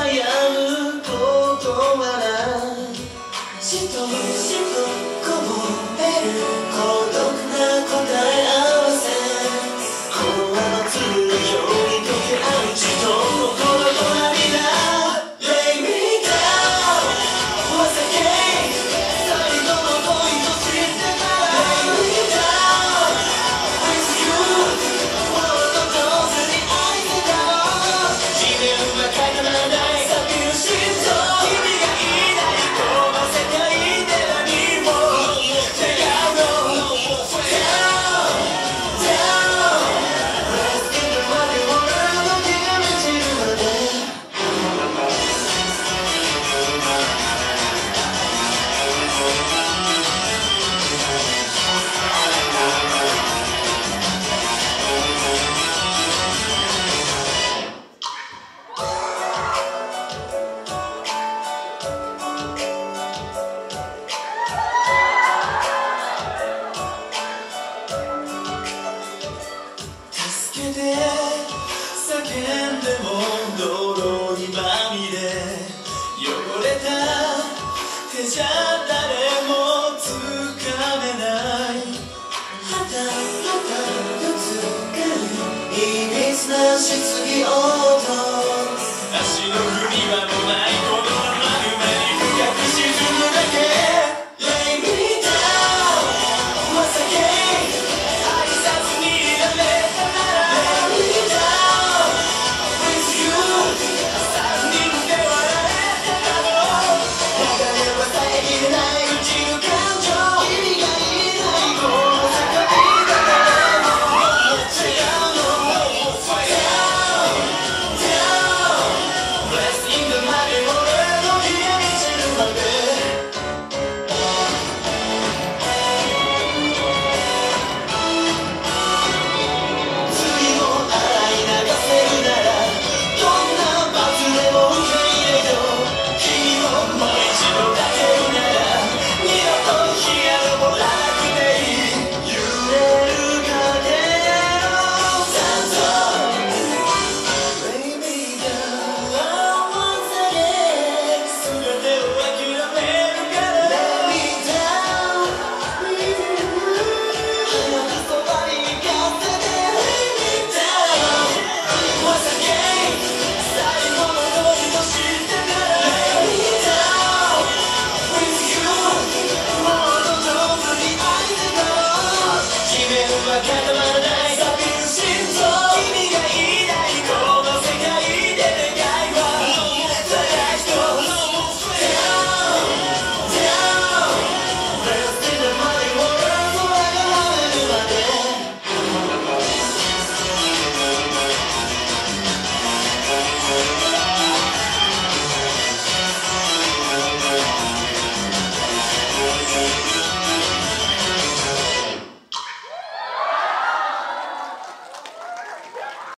悩むことはないしとしとこぼれる孤独な答え合わせこの泡の粒のように溶け合う血と心と涙 Lay me down once again 最後の恋と知ってたら Lay me down with you もっと上手に愛せたの地面は固まらない寂しいと君がいないこの世界で何も違うの Down Down Let's get the money world の気が満ちるまで助けて叫んでも泥にまみれ汚れた手じゃ誰もつかめないはたはたぶつかるいびつな質疑応答足の踏み場もないこのまま沼に深く沈むだけ Lay me down once again 愛さずにいられたなら Lay me down with you 三人で笑えてたの流れは遮れない打ちる感情君がいないこの世界で誰も違うの Down Down Blessed in the mighty world の日が満ちるまで次も洗い流せるならどんな罰でも受け入れよう君ももう一度だけなら二度と日が昇らなくていい揺れる影の残像 Lay me down once again 全てを諦めるから Lay me down早くそばに行かせて Lay me down once again 最後の恋と知ってたら Lay me down with you もっと上手に愛せた地面は固ま